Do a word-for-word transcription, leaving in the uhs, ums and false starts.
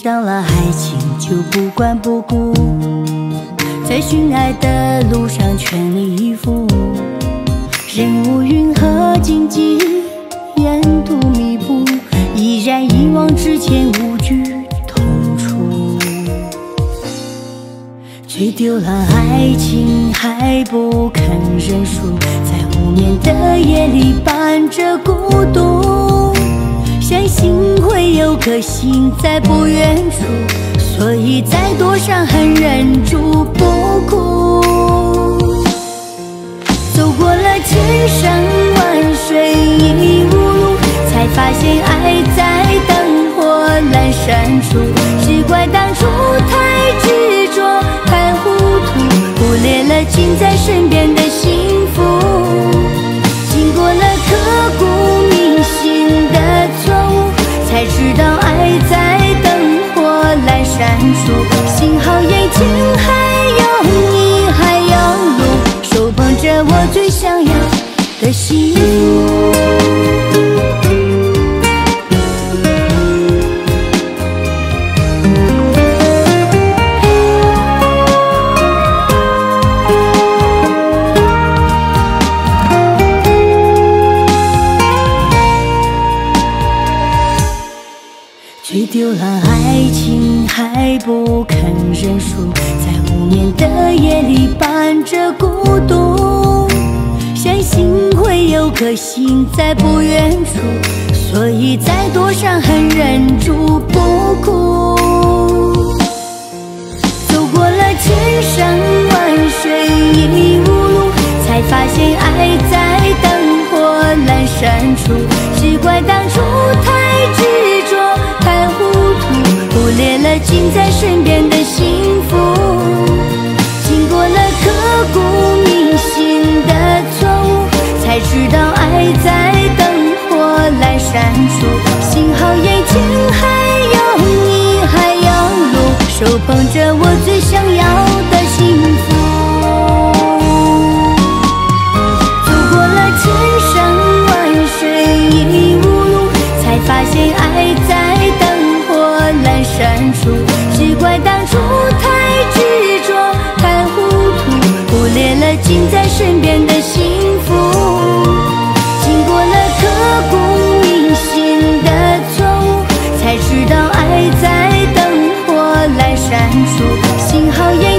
上了爱情就不管不顾，在寻爱的路上全力以赴，人无云和荆棘沿途密布，依然一往直前无惧痛楚。追丢了爱情还不肯认输，在无眠的夜里伴着孤独，相信会有颗心在不远处，所以再多伤痕忍住不哭。走过了千山万水一无路，才发现爱在灯火阑珊处，只怪当初太执着太糊涂，忽略了近在身边的幸福。经过了刻骨铭心的错误，才知道爱在灯火阑珊处，幸好眼前还有你还有路，手捧着我最想要的幸福。追丢了爱情还不肯认输，在无眠的夜里伴着孤独，相信会有颗心在不远处，所以再多伤痕忍住不哭。走过了千山万水一无路，才发现爱在灯火阑珊处，只怪当初太执着太糊涂，忽略了近在身边的幸福。经过了刻骨铭心的错误，才知道爱在灯火阑珊处，幸好眼前还有你还有路，手捧着我最想要的幸福。走过了千山万水一无路，才发现爱在灯火阑珊处，只怪当初太执着太糊涂，忽略了近在身边的幸福。经过了刻骨铭心的错误，才知道爱在灯火阑珊处，幸好也